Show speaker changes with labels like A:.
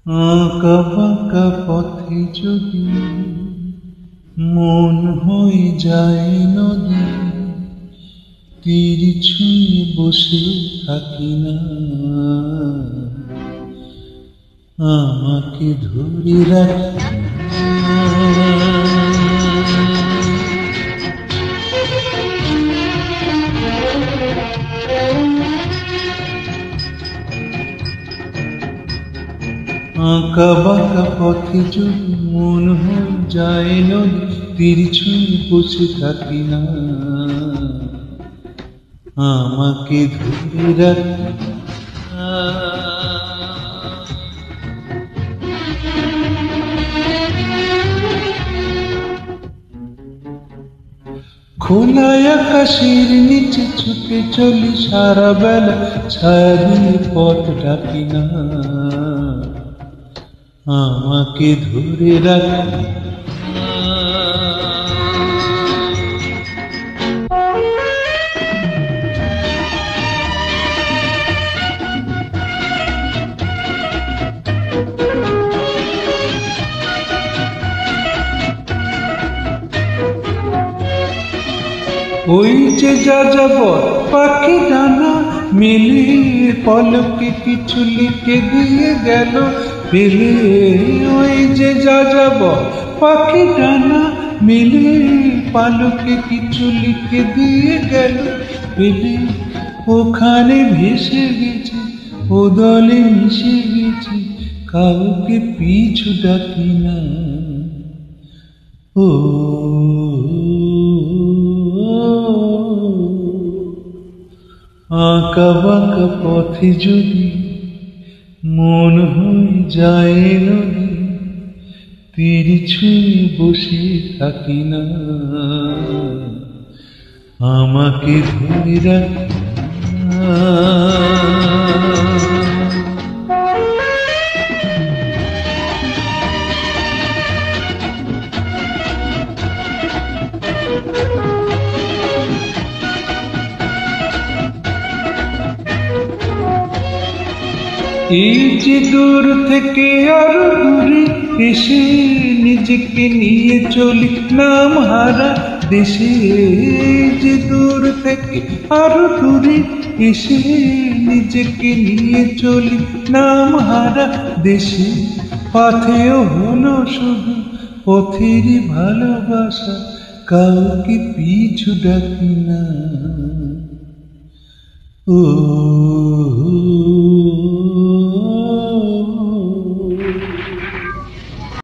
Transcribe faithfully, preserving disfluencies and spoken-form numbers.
A: আঁকা বাঁকা পথে যদি মন হয়ে যায় নদী, তীর ছুঁয়ে বসে থাকি না, আমাকে ধরে রাখি আঁকা বাঁকা পথে যদি মন হয়ে যায় নদী, তীর ছুঁয়ে বসে থাকি না, আমাকে ধরে রাখি খোলা আকাশের নিচে ছুটে চলি সারা বেলা, ছায়া দিয়ে পথ ডাকি না, আমাকে ধরে রাখি ওই যে যাযাবর পাখি ডানা মেলে, পলকে কিছু লিখে দিয়ে গেল পেলে। ওই যে যাযাবর পাখি ডানা মেলে, পালকে কিছু লিখে দিয়ে গেল পেলে। ওখানে ভেসে গেছে, ও দলে মিশে গেছে, কাউকে পিছু ডাকি না। ও আঁকা বাঁকা পথে যদি মন হয়ে যায় নদী, তীর ছুঁয়ে বসে থাকি না, আমাকে ধরে রাখি এই যে দূর থেকে আরো দূরে এসে নিজেকে নিয়ে চলি নাম হারা দেশে। এই যে দূর থেকে আরো দূরে এসে নিজেকে নিয়ে চলি নাম হারা দেশে। পথেও হলো শুধু পথেরই ভালোবাসা, কাউকে পিছু ডাকি না। ও